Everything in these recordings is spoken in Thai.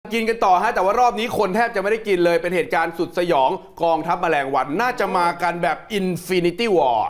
กินกันต่อฮะแต่ว่ารอบนี้คนแทบจะไม่ได้กินเลยเป็นเหตุการณ์สุดสยองกองทัพแมลงวันน่าจะมากันแบบ Infinity War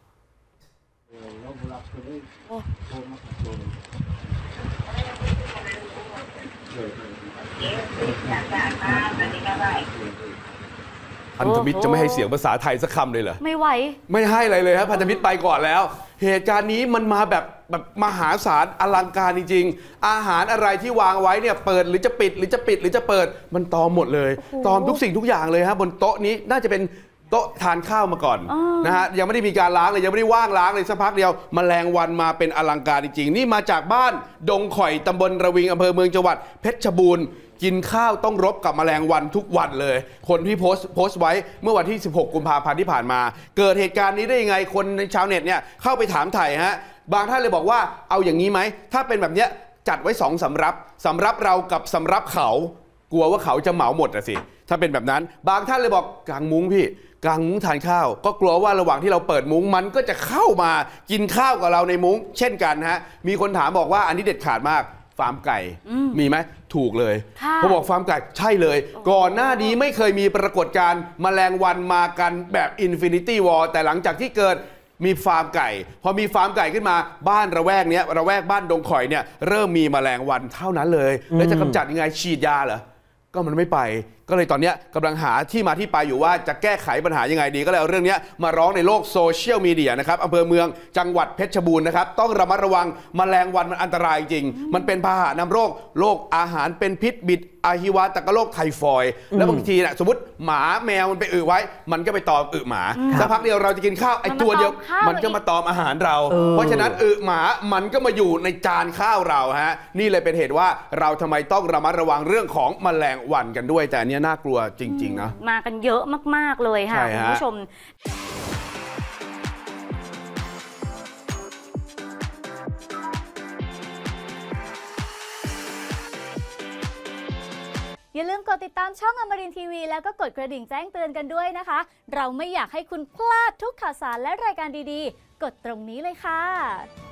พันธมิตรจะไม่ให้เสียงภาษาไทยสักคำเลยเหรอไม่ไหวไม่ให้อะไรเลยครับพันธมิตรไปก่อนแล้วเหตุการณ์นี้มันมาแบบมหาศาลอลังการจริงๆอาหารอะไรที่วางไว้เนี่ยเปิดหรือจะปิดหรือจะปิดหรือจะเปิดมันตอมหมดเลยตอมทุกสิ่งทุกอย่างเลยครับบนโต๊ะนี้น่าจะเป็นโต๊ะทานข้าวมาก่อนนะฮะยังไม่ได้มีการล้างเลยยังไม่ได้ว่างล้างเลยสักพักเดียวแมลงวันมาเป็นอลังการจริงๆนี่มาจากบ้านดงข่อยตำบลระวิงอำเภอเมืองจังหวัดเพชรบูรณ์กินข้าวต้องรบกับแมลงวันทุกวันเลยคนที่โพสต์ไว้เมื่อวันที่16กุมภาพันธ์ที่ผ่านมาเกิดเหตุการณ์นี้ได้ยังไงคนในชาวเน็ตเนี่ยเข้าไปถามไถ่ฮะบางท่านเลยบอกว่าเอาอย่างนี้ไหมถ้าเป็นแบบเนี้ยจัดไว้2 สำรับเรากับสำรับเขากลัวว่าเขาจะเหมาหมดอะสิถ้าเป็นแบบนั้นบางท่านเลยบอกกางมุ้งพี่กางมุ้งทานข้าวก็กลัวว่าระหว่างที่เราเปิดมุ้งมันก็จะเข้ามากินข้าวกับเราในมุ้งเช่นกันฮะมีคนถามบอกว่าอันนี้เด็ดขาดมากฟาร์มไก่มีไหมถูกเลยเขาบอกฟาร์มไก่ใช่เลยก่อนหน้านี้ไม่เคยมีปรากฏการณ์แมลงวันมากันแบบ Infinity War แต่หลังจากที่เกิดมีฟาร์มไก่พอมีฟาร์มไก่ขึ้นมาบ้านระแวกบ้านดงข่อยเนี่ยเริ่มมีแมลงวันเท่านั้นเลยแล้วจะกำจัดยังไงฉีดยาเหรอก็มันไม่ไปก็เลยตอนนี้กำลังหาที่มาที่ไปอยู่ว่าจะแก้ไขปัญหายังไงดีก็เลยเอาเรื่องนี้มาร้องในโลกโซเชียลมีเดียนะครับอำเภอเมืองจังหวัดเพชรบูรณ์นะครับต้องระมัดระวังแมลงวันมันอันตรายจริงมันเป็นพาหะนำโรคอาหารเป็นพิษบิดอาหิวาตกโรคไทฟอยด์แล้วบางทีนะสมมติหมาแมวมันไปอึไว้มันก็ไปตอมอึหมาสักพักเดียวเราจะกินข้าวไอ้ตัวเดียวมันก็มาตอมอาหารเราเพราะฉะนั้นอึหมามันก็มาอยู่ในจานข้าวเราฮะนี่เลยเป็นเหตุว่าเราทำไมต้องระมัดระวังเรื่องของแมลงวันกันด้วยแต่อันนี้น่ากลัวจริงๆนะมากันเยอะมากๆเลยค่ะคุณผู้ชมอย่าลืมกดติดตามช่องอมรินทร์ทีวีแล้วก็กดกระดิ่งแจ้งเตือนกันด้วยนะคะเราไม่อยากให้คุณพลาดทุกข่าวสารและรายการดีๆกดตรงนี้เลยค่ะ